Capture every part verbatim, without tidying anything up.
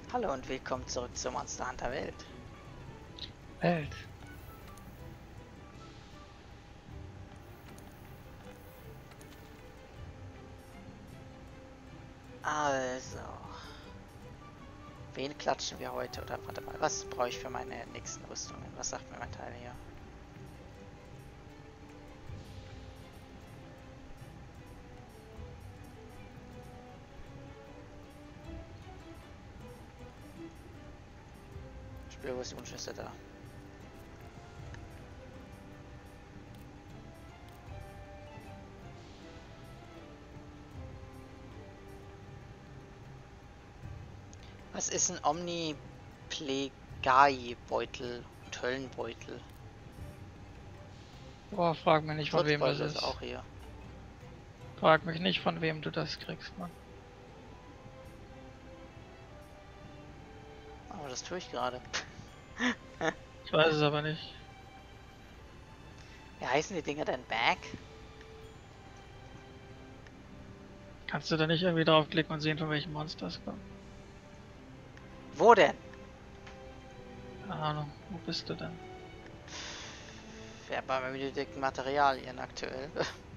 Hallo und willkommen zurück zur Monster Hunter Welt. Welt. Also, wen klatschen wir heute? Oder warte mal, was brauche ich für meine nächsten Rüstungen? Was sagt mir mein Teil hier? Spiel, wo ist die Wunschliste da? Was ist ein Omniplegai-Beutel und Höllenbeutel? Boah, frag mich nicht, von wem das Schutzbeutel ist ist. auch hier. Frag mich nicht, von wem du das kriegst, Mann. Aber das tue ich gerade. Ich weiß es aber nicht. Wie heißen die Dinger denn? Bag? Kannst du da nicht irgendwie draufklicken und sehen, von welchen Monster es kommt? Wo denn? Keine Ahnung, wo bist du denn? Ja, bei meinen benötigten Materialien aktuell.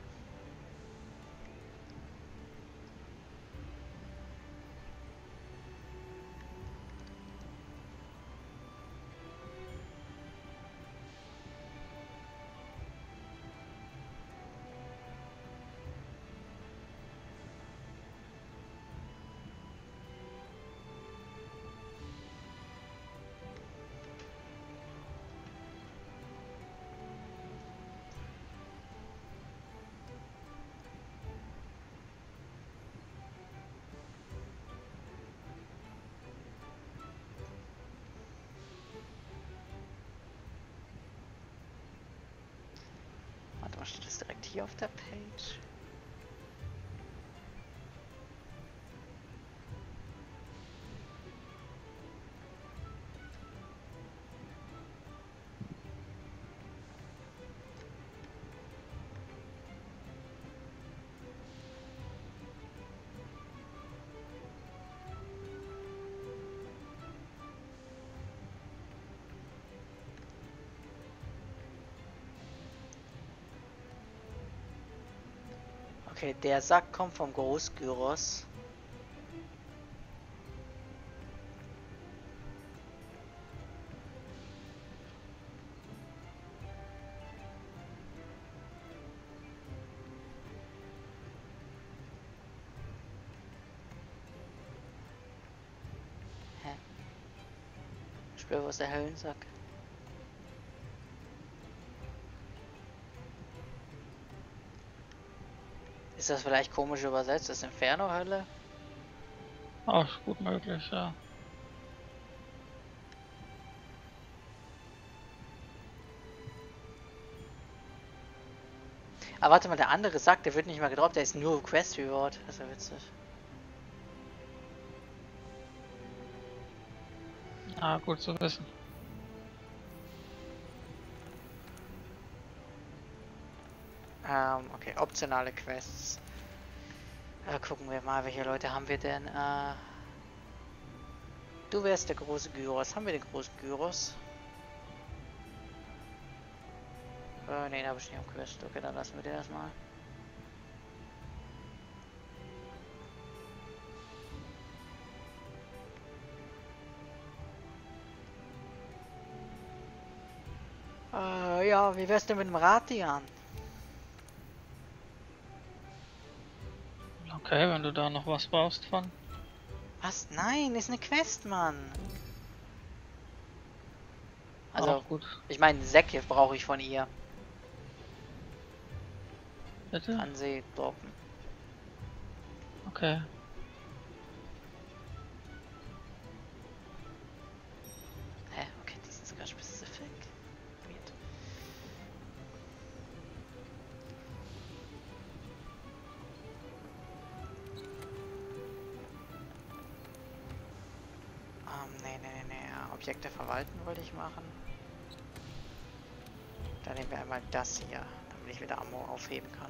Warte mal, steht das direkt hier auf der Page? Okay, der Sack kommt vom Großgyros. Hä? Spür, wo ist der Höllensack? Ist das vielleicht komisch übersetzt? Das Inferno-Hölle? Ach, gut möglich, ja. Aber warte mal, der andere Sack, der wird nicht mal gedroppt, der ist nur Quest Reward. Das ist ja witzig. Ah, gut zu wissen. Ähm, okay, optionale Quests. Äh, gucken wir mal, welche Leute haben wir denn? Äh, du wärst der große Gyros. Haben wir den großen Gyros? Äh, ne, den habe ich nicht am Quest. Okay, dann lassen wir den erstmal. Äh, ja, wie wär's denn mit dem Ratian? Okay, wenn du da noch was brauchst von. Was? Nein, ist eine Quest, Mann. Also, Auch gut. ich meine, Säcke brauche ich von ihr. Bitte? Kann sie droppen. Okay. Hä? Okay, die sind sogar specific. Weird. Ähm, nee, nee, nee, nee. Objekte verwalten wollte ich machen. Dann nehmen wir einmal das hier, damit ich wieder Ammo aufheben kann.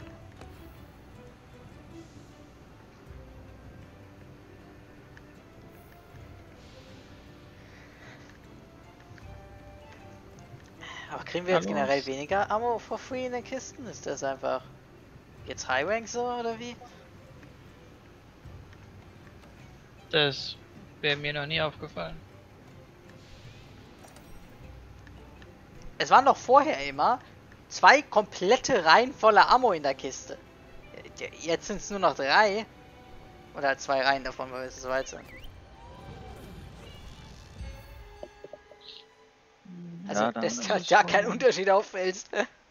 Aber kriegen wir jetzt Hallo? generell weniger Ammo for free in den Kisten? Ist das einfach jetzt High Rank so oder wie? Das wäre mir noch nie aufgefallen. Es waren doch vorher immer zwei komplette Reihen voller Ammo in der Kiste. Jetzt sind es nur noch drei. Oder halt zwei Reihen davon, weil wir so weit sind. Also, Ja, dann dass ist da es gar wohl- kein Unterschied auffällt.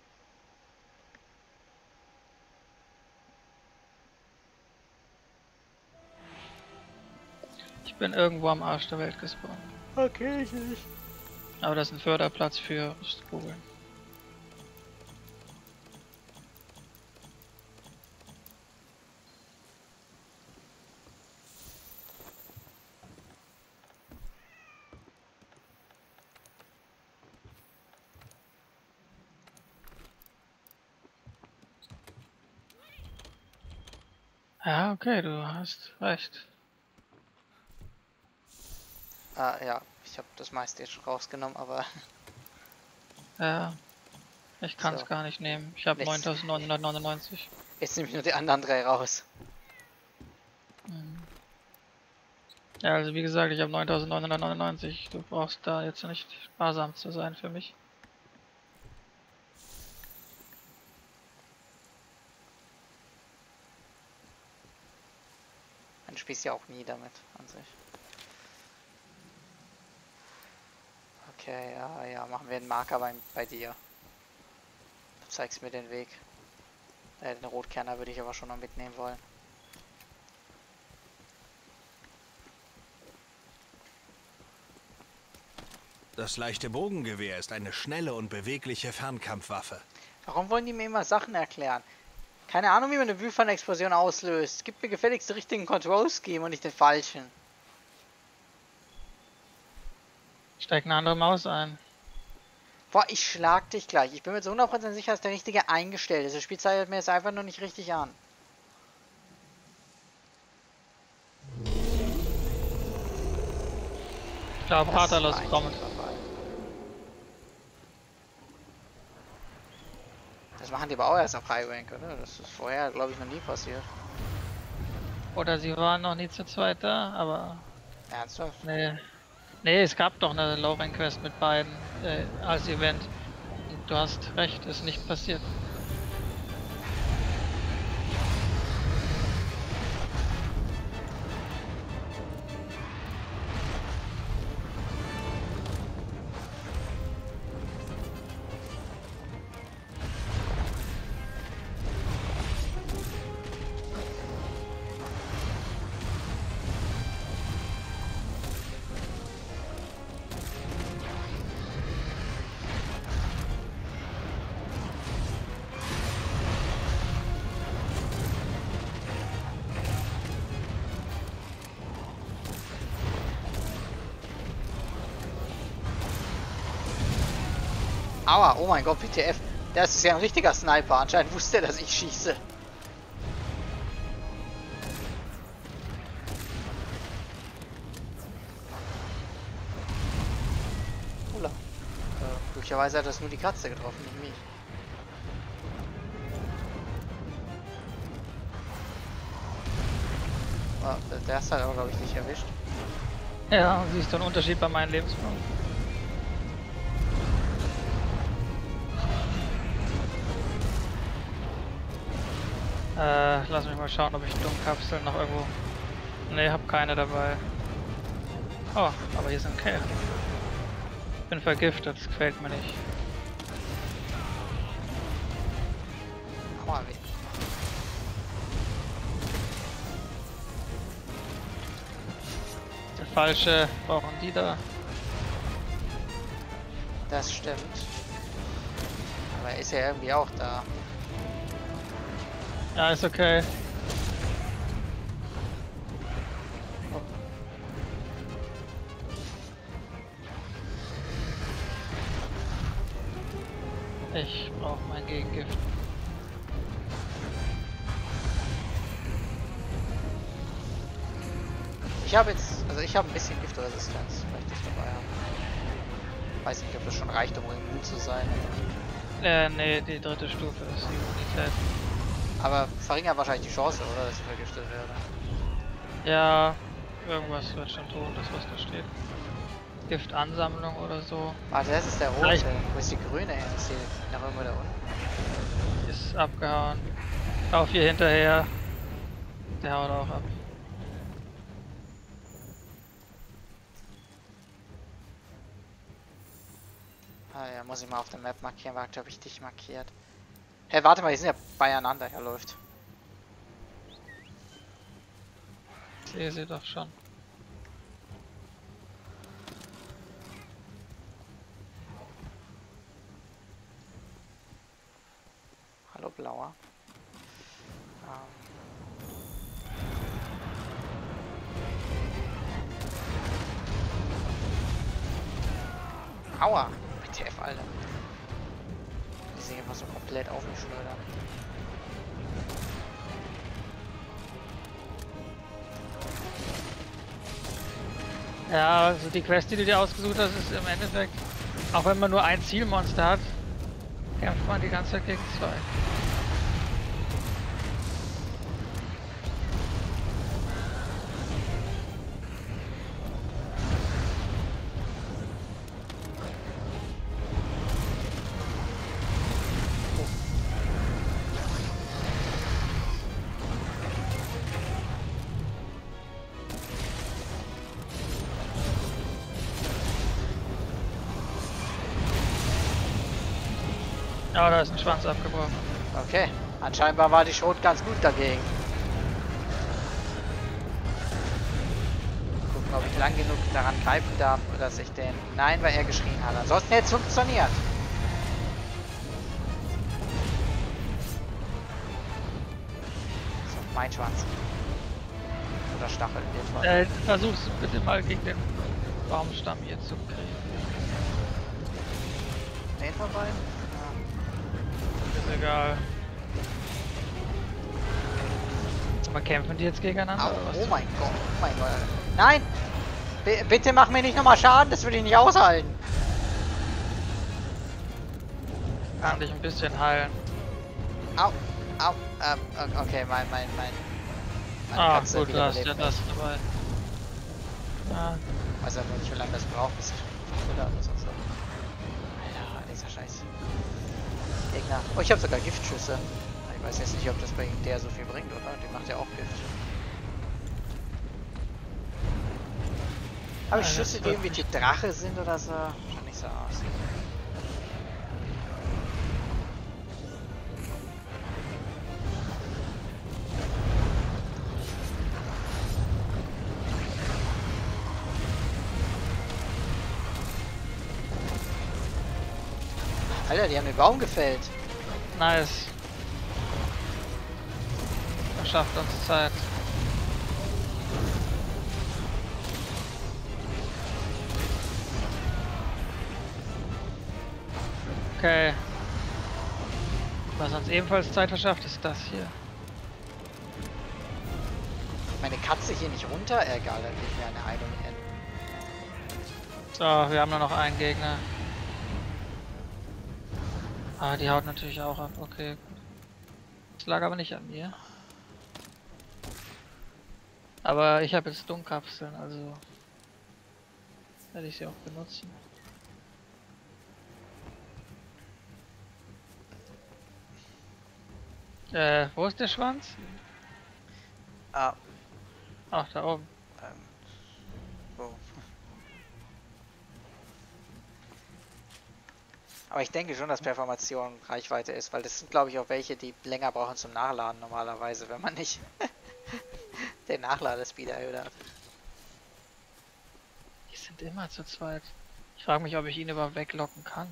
Ich bin irgendwo am Arsch der Welt gespawnt. Okay, ich nicht. Aber das ist ein Förderplatz für Google. Ja, okay, du hast recht. Ah, ja, ich habe das meiste jetzt schon rausgenommen, aber Ja, ich kann es So. gar nicht nehmen. Ich habe Nichts. neuntausendneunhundertneunundneunzig. jetzt nehme ich nur die anderen drei raus. Mhm. Ja, also wie gesagt, ich habe neuntausendneunhundertneunundneunzig. Du brauchst da jetzt nicht sparsam zu sein für mich. Man spielt ja auch nie damit an sich. Okay, ja, ja, machen wir einen Marker bei, bei dir. Du zeigst mir den Weg. Äh, den Rotkerner würde ich aber schon noch mitnehmen wollen. Das leichte Bogengewehr ist eine schnelle und bewegliche Fernkampfwaffe. Warum wollen die mir immer Sachen erklären? Keine Ahnung, wie man eine Wühlfann-Explosion auslöst. Gib mir gefälligst den richtigen Control-Scheme und nicht den falschen. Steig eine andere Maus ein. Boah, ich schlag dich gleich. Ich bin mir zu hundert Prozent sicher, dass der richtige eingestellt ist. Das Spiel zeigt mir jetzt einfach nur nicht richtig an. Ich glaube, Das Paterlos war ein kommt. tiefer Fall. Das machen die aber auch erst auf High Rank, oder? Das ist vorher, glaube ich, noch nie passiert. Oder sie waren noch nie zu zweit da, aber Ernsthaft? nee. Nee, es gab doch eine Low Rank Quest mit beiden äh, als Event. Und du hast recht, ist nicht passiert. Aua, oh mein Gott, W T F. Das ist ja ein richtiger Sniper. Anscheinend wusste er, dass ich schieße. Hola. Äh, glücklicherweise hat das nur die Katze getroffen, nicht mich. Oh, der, der ist halt auch, glaube ich, nicht erwischt. Ja, siehst du einen Unterschied bei meinen Lebenspunkten? Äh, lass mich mal schauen, ob ich Dummkapseln noch irgendwo... Ne, hab keine dabei. Oh, aber hier sind Käfer. Ich bin vergiftet, das gefällt mir nicht. Aua, weh. Der falsche, brauchen die da. Das stimmt. Aber er ist ja irgendwie auch da. Ja, ist okay. Ich brauche mein Gegengift. Ich habe jetzt, also ich habe ein bisschen Giftresistenz, möchte ich dabei haben. Weiß nicht, ob das schon reicht, um immun zu sein. Äh, nee, die dritte Stufe ist die Immunität. Aber verringert wahrscheinlich die Chance, oder? Dass ich vergiftet werde. Ja, irgendwas wird schon tun, das was da steht. Giftansammlung oder so. Warte, das ist der rote. Vielleicht- Wo ist die grüne hin? Ist die noch irgendwo da unten? Ist abgehauen. Auf hier hinterher. Der haut auch ab. Ah ja, muss ich mal auf der Map markieren. Warte, habe ich dich markiert. Hä, hey, warte mal, die sind ja beieinander. Ja, läuft. Ich sehe sie doch schon. Hallo, Blauer. Ähm. Aua! W T F, Alter. Die sind einfach so komplett aufgeschleudert. Ja, also die Quest, die du dir ausgesucht hast, ist im Endeffekt, auch wenn man nur ein Zielmonster hat, kämpft man die ganze Zeit gegen zwei. Ja, da ist ein Schwanz abgebrochen. Okay, anscheinend war die Schrot ganz gut dagegen. Gucken, ob ich lang genug daran greifen darf, dass ich den... Nein, weil er geschrien hat. Ansonsten hätte es funktioniert. So, mein Schwanz. Oder Stachel, in dem Fall. Äh, versuch's bitte mal gegen den Baumstamm hier zu kriegen. Den von beiden? Ist egal. Aber kämpfen die jetzt gegeneinander? Au, oder was? oh mein Gott, oh mein Gott. Nein! B bitte mach mir nicht nochmal Schaden, das will ich nicht aushalten. Kann dich ein bisschen heilen. Au, au, ähm, okay, mein, mein, mein... meine Ah, Katze gut, du hast ja wiederbelebt das mich. dabei. Ja, Weiß aber nicht, wie lange das braucht, bis ich oder so. Alter, dieser Scheiß. Gegner. Oh, ich habe sogar Giftschüsse. Ich weiß jetzt nicht, ob das bei der so viel bringt, oder? Die macht ja auch Gift. Habe ich Ja, Schüsse, das die wird irgendwie die Drache sind oder so? Schaut nicht so aus. Alter, die haben den Baum gefällt. nice. Verschafft uns Zeit. Okay. Was uns ebenfalls Zeit verschafft, ist das hier. Meine Katze hier nicht runter? Äh, egal, da kriege ich mir eine Heilung hin. So, wir haben nur noch einen Gegner. Ah, die haut natürlich auch ab. Okay, gut. Das lag aber nicht an mir. Aber ich habe jetzt Dunkkapseln, also werde ich sie auch benutzen. Äh, wo ist der Schwanz? Ah, Ach, da oben. ähm. So. Aber ich denke schon, dass Performation Reichweite ist, weil das sind, glaube ich, auch welche, die länger brauchen zum Nachladen normalerweise, wenn man nicht den Nachladespeed erhöht hat. Die sind immer zu zweit. Ich frage mich, ob ich ihn überhaupt weglocken kann.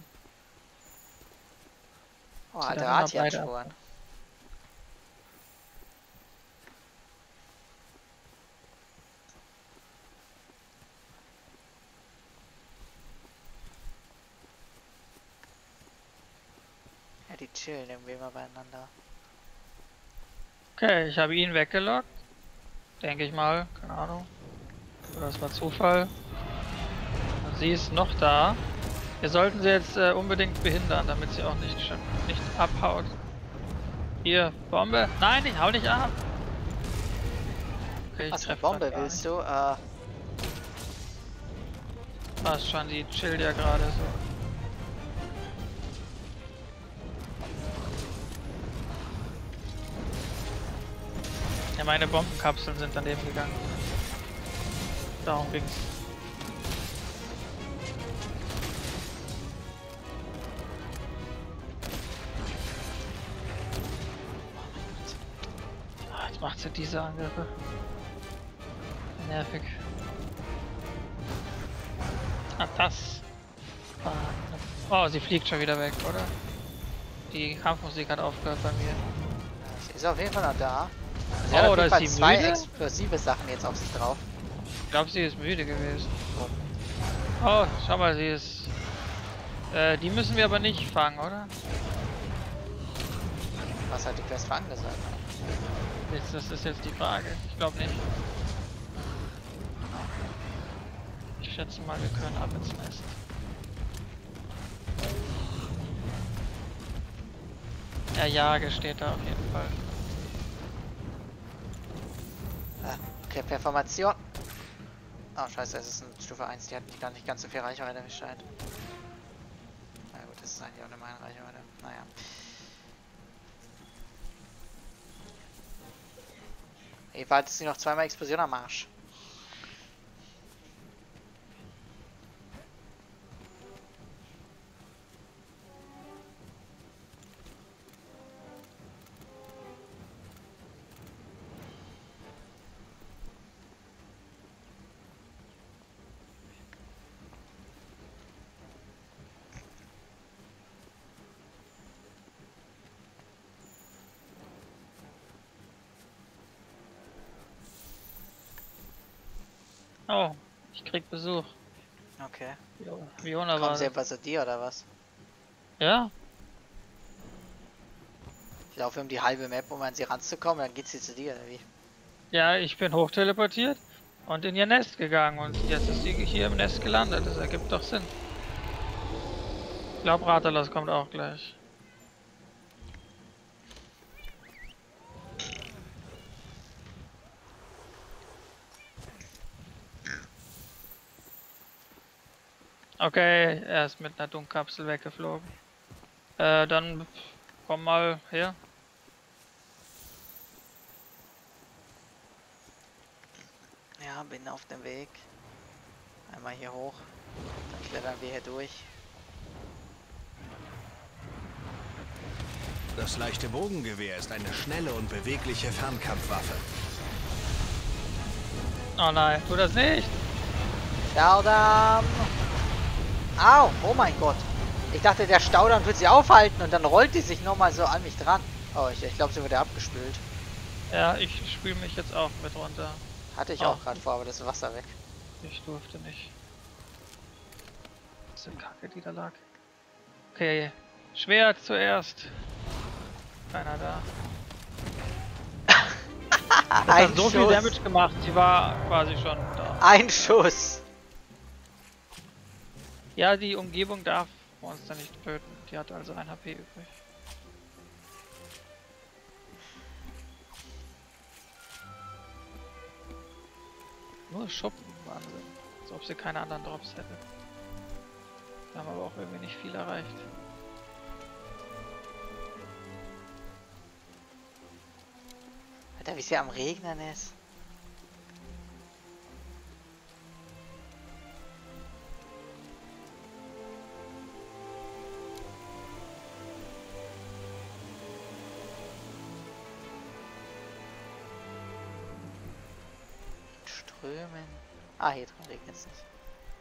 Oh, Sie alter dann immer beide Artian-Sporen. Ja, die chillen irgendwie immer beieinander. Okay, ich habe ihn weggelockt. Denke ich mal, keine Ahnung. Oder das war Zufall. Und sie ist noch da. Wir sollten sie jetzt äh, unbedingt behindern, damit sie auch nicht schon nicht abhaut. Hier, Bombe. Nein, ich hau nicht ab. Okay, ich Was für eine treff Bombe grad gar willst nicht. du? Äh, Passt schon, die chillt ja gerade so. Ja, meine Bombenkapseln sind daneben gegangen. Darum ging's. Ah, jetzt macht sie diese Angriffe. Nervig. Ah, das. war eine- Oh, sie fliegt schon wieder weg, oder? Die Kampfmusik hat aufgehört bei mir. sie ist auf jeden Fall noch da. Sie Oh, hat auf oder jeden ist Fall sie zwei müde? explosive Sachen jetzt auf sich drauf. Ich glaube, sie ist müde gewesen. Oh, schau mal, sie ist... Äh, die müssen wir aber nicht fangen, oder? Was hat die Quest für angesagt? Jetzt, das ist jetzt die Frage. Ich glaube nicht. Ich schätze mal, wir können ab ins Nest. Ja, Jage steht da auf jeden Fall. Ah, okay, Performation. Oh, scheiße, es ist eine Stufe eins. Die hat nicht, gar nicht ganz so viel Reichweite, wie es scheint. Na gut, das ist eigentlich auch eine meine Reichweite. Naja. Jedenfalls ist sie noch zweimal Explosion am Arsch. Oh, ich krieg Besuch. Okay. Jo, Fiona war Kommen sie das. etwa zu dir oder was? Ja? Ich laufe um die halbe Map, um an sie ranzukommen, dann geht sie zu dir, oder wie? Ja, ich bin hochteleportiert und in ihr Nest gegangen und jetzt ist sie hier im Nest gelandet. Das ergibt doch Sinn. Ich glaube, Ratalos kommt auch gleich. Okay, er ist mit einer Dunkkapsel weggeflogen. Äh, dann komm mal her. Ja, bin auf dem Weg. Einmal hier hoch. Dann klettern wir hier durch. Das leichte Bogengewehr ist eine schnelle und bewegliche Fernkampfwaffe. Oh nein, tu das nicht! Staudamm! Au! Oh mein Gott! Ich dachte, der Staudamm wird sie aufhalten und dann rollt die sich nochmal so an mich dran. Oh, ich, ich glaube, sie wurde abgespült. Ja, ich spüle mich jetzt auch mit runter. Hatte ich Oh. auch gerade vor, aber das Wasser weg. Ich durfte nicht. Das ist eine Kacke, die da lag. Okay, Schwert zuerst. Keiner da. Das Ein hat so viel Schuss. Damage gemacht, sie war quasi schon da. Ein Schuss! Ja, die Umgebung darf Monster nicht töten. Die hat also ein H P übrig. Nur Schuppen, Wahnsinn. Als ob sie keine anderen Drops hätte. Wir haben aber auch irgendwie nicht viel erreicht. Alter, wie es hier am Regnen ist. Strömen. Ah, hier drin regnet es nicht.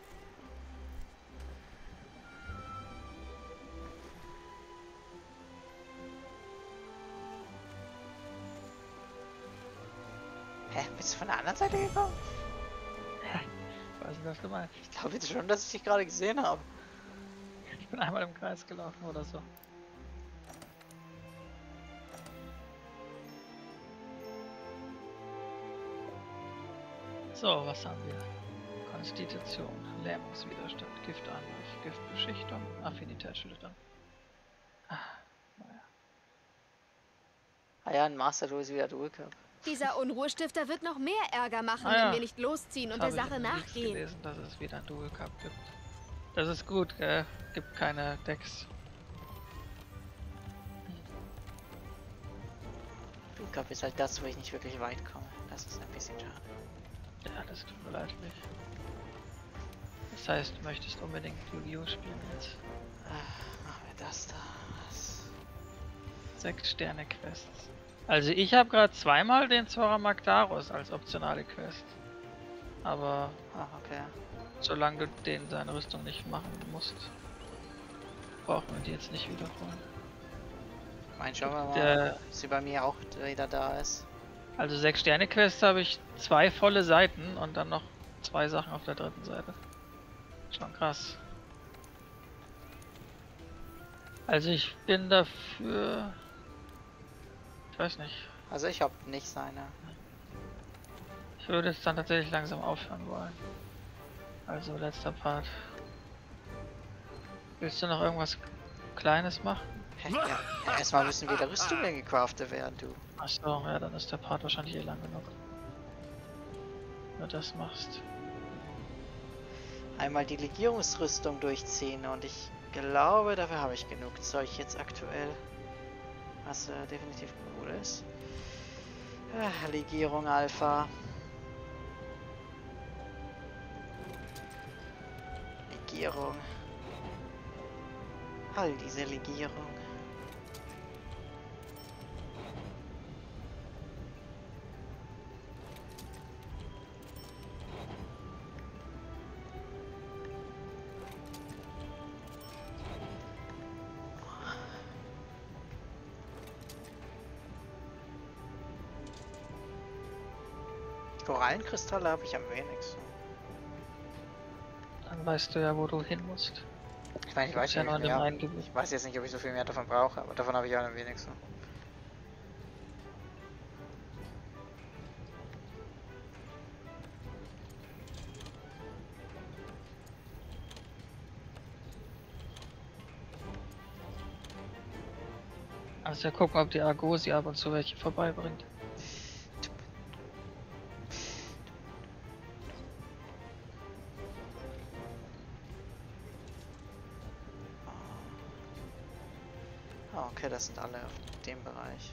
Hä? Bist du von der anderen Seite gekommen? Was ist das gemeint? Ich glaube jetzt schon, dass ich dich gerade gesehen habe. Ich bin einmal im Kreis gelaufen oder so. So, was haben wir? Konstitution, Lähmungswiderstand, Giftangriff, Giftbeschichtung, Affinitätsschilder. Ah, naja. Ah ja, ein Master Duel ist wieder Dual Cup. Dieser Unruhestifter wird noch mehr Ärger machen, Ah ja. wenn wir nicht losziehen und Das der habe Sache ich in den Leaks nachgehen. gelesen, dass es wieder ein Dual Cup gibt. Das ist gut, gell? Gibt keine Decks. Dual Cup ist halt das, wo ich nicht wirklich weit komme. Das ist ein bisschen schade. Ja, das tut mir leid nicht. Das heißt, du möchtest unbedingt Yu-Gi-Oh! Spielen jetzt. Ach, machen wir das da. Was? Sechs Sterne Quests. Also ich habe gerade zweimal den Zora Magdaros als optionale Quest. Aber Ah, okay. solange du den seine Rüstung nicht machen musst, brauchen wir die jetzt nicht wiederholen. Ich meine, schauen wir mal, Der- ob sie bei mir auch wieder da ist. Also sechs Sterne Quest habe ich zwei volle Seiten und dann noch zwei Sachen auf der dritten Seite. Schon krass. Also ich bin dafür... Ich weiß nicht. Also ich habe nicht seine. Ich würde jetzt dann tatsächlich langsam aufhören wollen. Also letzter Part. Willst du noch irgendwas Kleines machen? Hä? Ja, ja, erstmal müssen wieder Rüstungen gecraftet werden, du. Achso, ja, dann ist der Part wahrscheinlich eh lang genug. Wenn du das machst. Einmal die Legierungsrüstung durchziehen und ich glaube, dafür habe ich genug Zeug jetzt aktuell. Was äh, definitiv cool ist. Ah, Legierung Alpha. Legierung. All diese Legierung. Korallenkristalle habe ich am wenigsten. Dann weißt du ja, wo du hin musst. Ich meine, ich weiß ja ja noch nicht in dem mehr. einen Gebiet. Ich weiß jetzt nicht, ob ich so viel mehr davon brauche, aber davon habe ich auch am wenigsten. Also ja gucken, ob die Argosi ab und zu welche vorbeibringt. Ah, okay, das sind alle auf dem Bereich.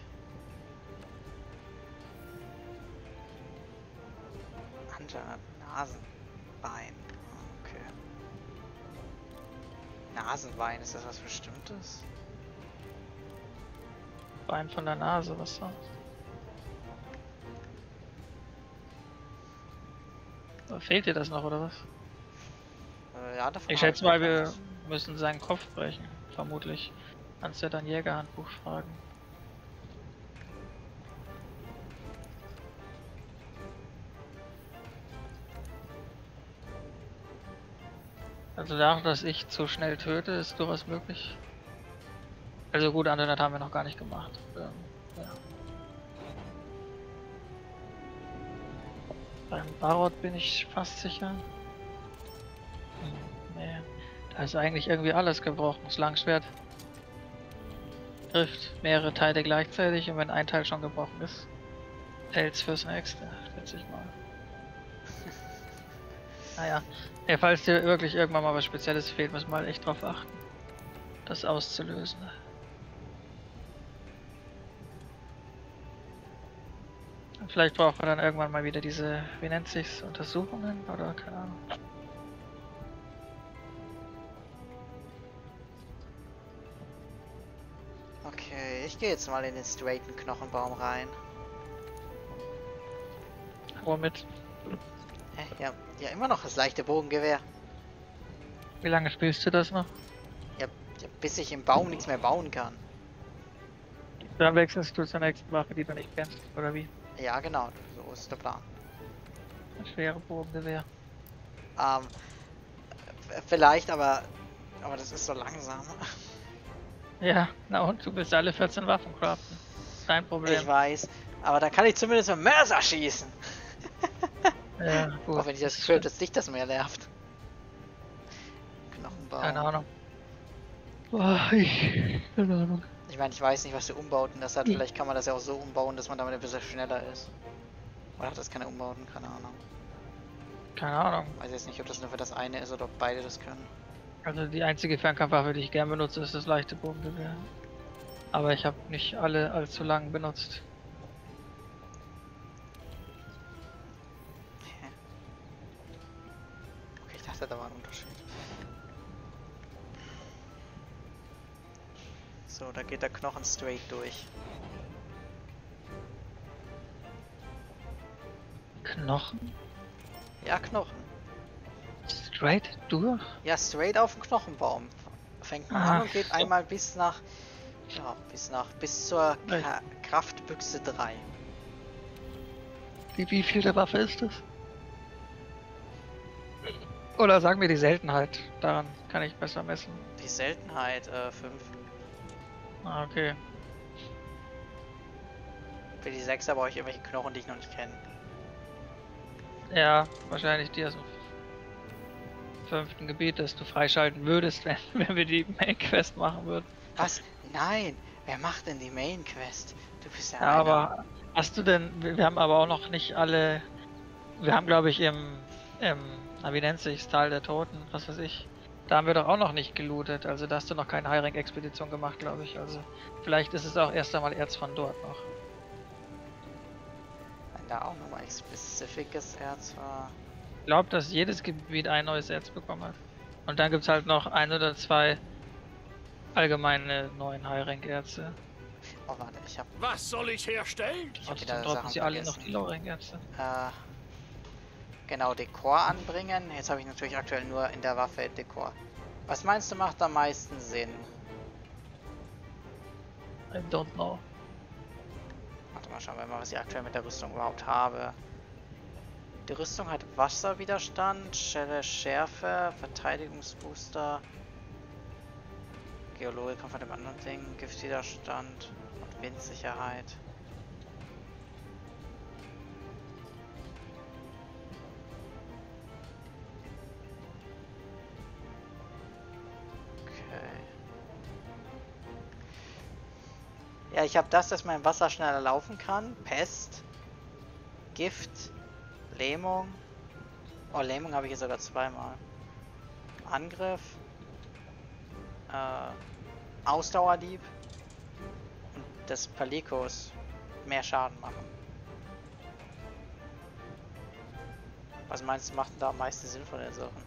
Andere Nasenbein. Okay. Nasenbein, ist das was Bestimmtes? Bein von der Nase, was sonst? Oder fehlt dir das noch, oder was? Äh, ja, davon Ich habe schätze mal, noch wir keines. müssen seinen Kopf brechen. Vermutlich. Kannst du ja dein Jägerhandbuch fragen. Also dadurch, dass ich zu schnell töte, ist sowas möglich. Also gut, Andernet haben wir noch gar nicht gemacht. Ähm, ja. Beim Barot bin ich fast sicher. Hm, nee. Da ist eigentlich irgendwie alles gebrochen. Das Langschwert trifft mehrere Teile gleichzeitig und wenn ein Teil schon gebrochen ist, hält's fürs nächste, schätze ich mal. Naja, ja, falls dir wirklich irgendwann mal was Spezielles fehlt, müssen wir halt echt drauf achten, das auszulösen. Und vielleicht brauchen wir dann irgendwann mal wieder diese, wie nennt sich's, Untersuchungen oder keine Ahnung. Okay, ich gehe jetzt mal in den straighten Knochenbaum rein. Womit? Hä? Ja, ja, immer noch das leichte Bogengewehr. Wie lange spielst du das noch? Ja, ja, bis ich im Baum nichts mehr bauen kann. Dann wechselst du zur nächsten Waffe, die du nicht kennst, oder wie? Ja, genau, so ist der Plan. Ein schwere Bogengewehr. Ähm, v- vielleicht, aber, aber das ist so langsam. Ja, na und du willst alle vierzehn Waffen craften. Dein Problem. Ich weiß, aber da kann ich zumindest mit Mörser schießen. Ja, gut. Auch wenn ich das das Gefühl habe, dass dich das mehr nervt. Knochenbaum. Keine Ahnung. Boah, ich... Keine Ahnung. Ich meine, ich weiß nicht, was für Umbauten das hat. Ja. Vielleicht kann man das ja auch so umbauen, dass man damit ein bisschen schneller ist. Oder hat das keine Umbauten? Keine Ahnung. Keine Ahnung. Weiß jetzt nicht, ob das nur für das eine ist oder ob beide das können. Also die einzige Fernkampfwaffe, die ich gern benutze, ist das leichte Bogengewehr. Aber ich habe nicht alle allzu lang benutzt. Okay. Okay, ich dachte, da war ein Unterschied. So, da geht der Knochen straight durch. Knochen? Ja, Knochen. Straight durch? Ja, straight auf den Knochenbaum. Fängt man Ach an und geht so. einmal bis nach... Ja, bis nach... bis zur Right. Ka Kraftbüchse drei. Wie, wie viel der Waffe ist das? Oder sagen wir die Seltenheit. Daran kann ich besser messen. Die Seltenheit, äh, fünf. Ah, okay. Für die sechs aber ich irgendwelche Knochen, die ich noch nicht kenne. Ja, wahrscheinlich die aus dem fünften Gebiet, das du freischalten würdest, wenn, wenn wir die Main Quest machen würden. Was? Nein! Wer macht denn die Main Quest? Du bist ja, Ja, einer. aber hast du denn, wir wir haben aber auch noch nicht alle, wir haben glaube ich im, im, na wie nennt sich's, Tal der Toten, was weiß ich, da haben wir doch auch noch nicht gelootet, also da hast du noch keine High-Rank-Expedition gemacht, glaube ich, also vielleicht ist es auch erst einmal Erz von dort noch. Wenn da auch nochmal spezifisches Erz war. Ich glaube, dass jedes Gebiet ein neues Erz bekommen hat. Und dann gibt es halt noch ein oder zwei allgemeine neuen High-Rank-Erze. Oh, warte, ich hab. Was soll ich herstellen? Ich hab Trotzdem wieder droppen Sachen sie alle noch vergessen. die Low-Rank-Erze. Äh, genau, Dekor anbringen. Jetzt habe ich natürlich aktuell nur in der Waffe Dekor. Was meinst du, macht am meisten Sinn? I don't know. Warte mal, schauen wir mal, was ich aktuell mit der Rüstung überhaupt habe. Die Rüstung hat Wasserwiderstand, Schelle Schärfe, Verteidigungsbooster, Geologe kommt von dem anderen Ding, Giftwiderstand und Windsicherheit. Okay. Ja, ich habe das, dass mein Wasser schneller laufen kann. Pest, Gift, Lähmung. Oh, Lähmung habe ich hier sogar zweimal. Angriff. Äh, Ausdauerdieb. Und das Palikos mehr Schaden machen. Was meinst du, macht denn da am meisten Sinn von den Sachen?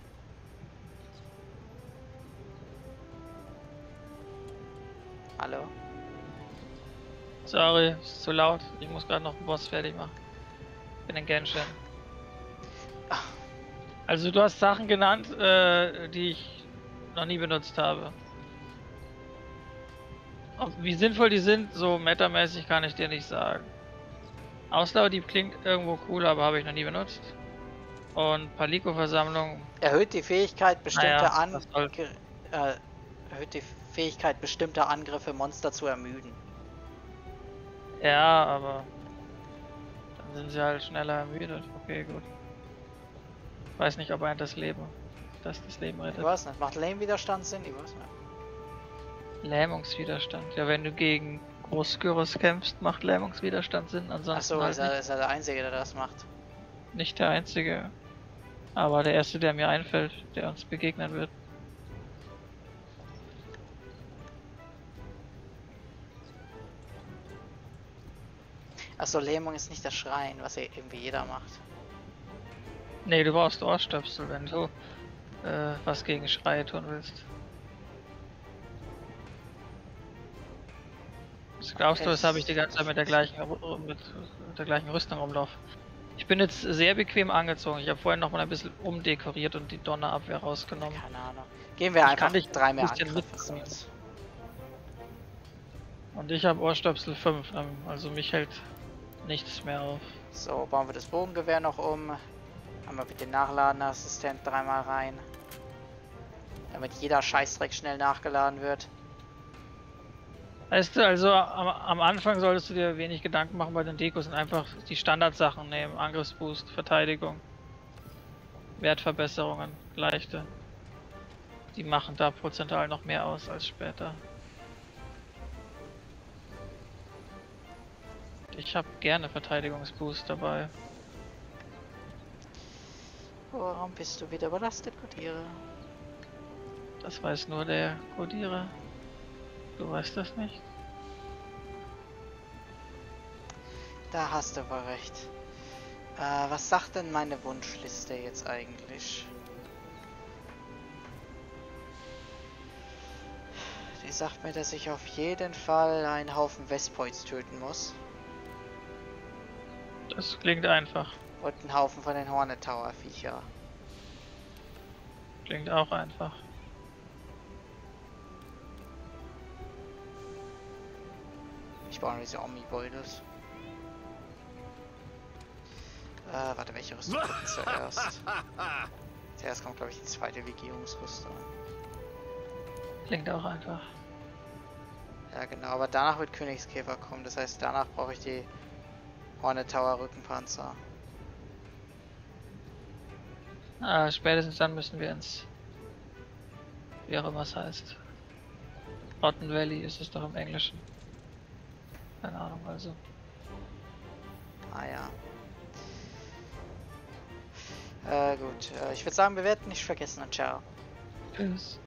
Hallo? Sorry, ist zu laut. Ich muss gerade noch einen Boss fertig machen. Bin in Genshin. Also du hast Sachen genannt, äh, die ich noch nie benutzt habe. Ob, wie sinnvoll die sind, so metamäßig kann ich dir nicht sagen. Ausdauerdieb klingt irgendwo cool, aber habe ich noch nie benutzt. Und Paliko-Versammlung. Erhöht die Fähigkeit bestimmter Naja, An das soll- äh, erhöht die Fähigkeit bestimmter Angriffe Monster zu ermüden. Ja, aber dann sind sie halt schneller ermüdet. Okay, gut. Weiß nicht, ob ein das Leben, das das Leben Ich rettet. weiß nicht, macht Lane-Widerstand Sinn? Ich weiß nicht. Lähmungswiderstand. Ja, wenn du gegen Großgyros kämpfst, macht Lähmungswiderstand Sinn. Ansonsten Achso, halt ist, er, nicht. ist er der Einzige, der das macht. Nicht der einzige. Aber der erste, der mir einfällt, der uns begegnen wird. Achso, Lähmung ist nicht der Schrein, was ja irgendwie jeder macht. Nee, du brauchst Ohrstöpsel, wenn du äh, was gegen Schreie tun willst. Was glaubst du, Es- weshalb ich die ganze Zeit mit der gleichen Ru- mit der gleichen Rüstung rumlaufe? Ich bin jetzt sehr bequem angezogen. Ich habe vorhin noch mal ein bisschen umdekoriert und die Donnerabwehr rausgenommen. Keine Ahnung. Gehen wir Ich einfach kann dich drei mehr ein bisschen Angriffe. mitnehmen. sonst. Und ich habe Ohrstöpsel fünf, ähm, also mich hält nichts mehr auf. So, bauen wir das Bogengewehr noch um. Haben wir mit dem Nachladenassistent dreimal rein. Damit jeder Scheißdreck schnell nachgeladen wird. Weißt du, also am, am Anfang solltest du dir wenig Gedanken machen bei den Dekos und einfach die Standardsachen nehmen. Angriffsboost, Verteidigung, Wertverbesserungen, leichte. Die machen da prozentual noch mehr aus als später. Ich habe gerne Verteidigungsboost dabei. Warum bist du wieder überlastet, Kodierer? Das weiß nur der Kodierer. Du weißt das nicht? Da hast du aber recht. Äh, was sagt denn meine Wunschliste jetzt eigentlich? Die sagt mir, dass ich auf jeden Fall einen Haufen Westpoints töten muss. Das klingt einfach. Und einen Haufen von den Hornet Tower Viecher. Klingt auch einfach. Ich baue diese Omni-Builders. Äh, warte, welche Rüstung kommt zuerst? Zuerst kommt, glaube ich, die zweite Legierungsrüstung. Klingt auch einfach. Ja, genau, aber danach wird Königskäfer kommen. Das heißt, danach brauche ich die Hornet Tower Rückenpanzer. Ah, spätestens dann müssen wir ins... Wie auch immer es heißt. Rotten Valley ist es doch im Englischen. Keine Ahnung, also. Ah ja. Äh, gut. Äh, ich würde sagen, wir werden nicht vergessen und ciao. Tschüss.